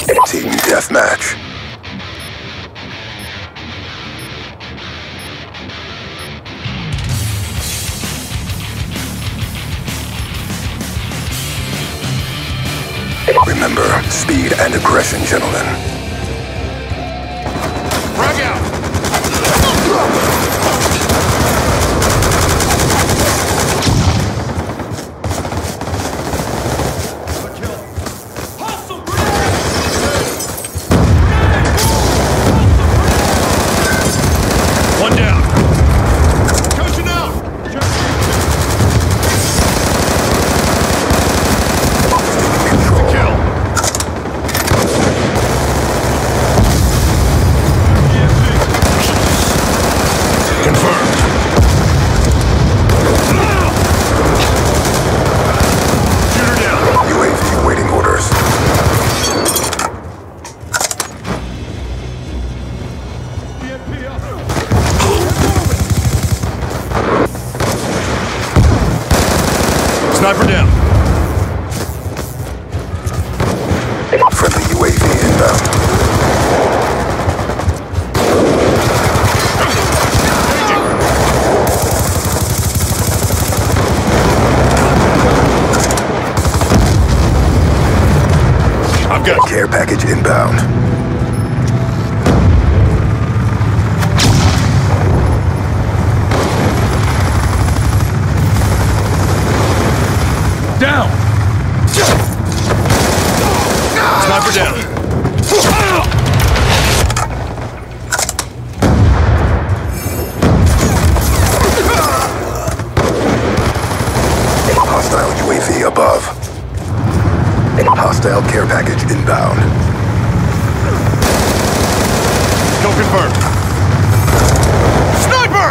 Team deathmatch. Remember, speed and aggression, gentlemen. Frag out! One down. Coaching out. Kill. Confirmed. Shooter down. UAV waiting orders. Sniper down. Friendly UAV inbound. I've got Care package inbound. down. Sniper down. Hostile UAV above. Hostile care package inbound. Kill confirmed. Sniper!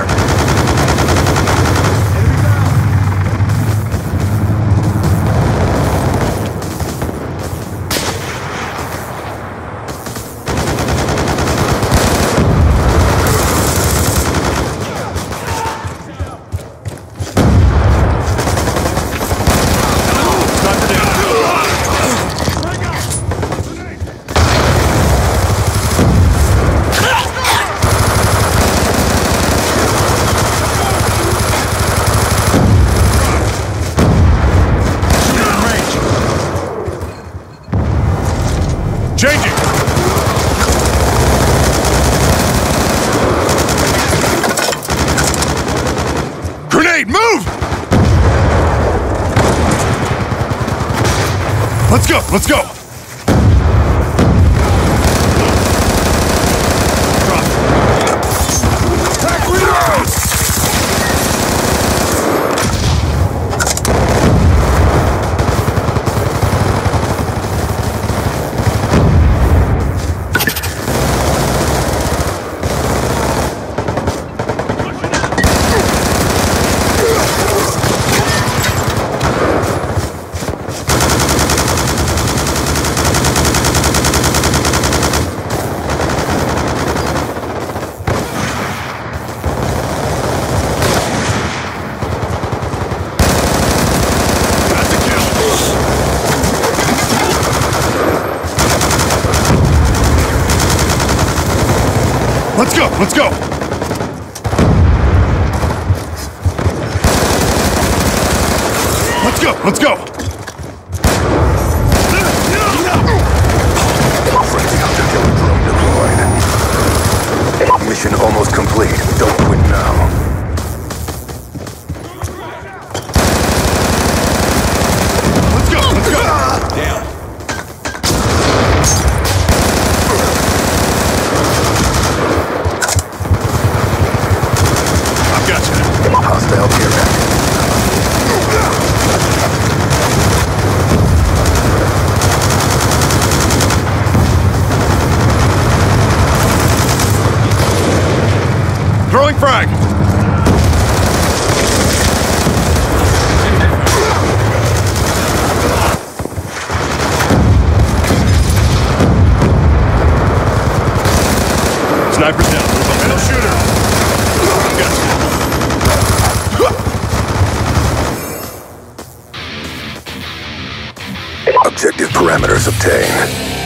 Changing! Grenade, move! Let's go, let's go! Let's go, let's go! Let's go, let's go! Friendly hunter-killer drone deployed. Mission almost complete. Don't quit now. Let's go, let's go! Down. Hostile care package. Throwing frag! Sniper's down. Middle shooter! Gotcha. Objective parameters obtained.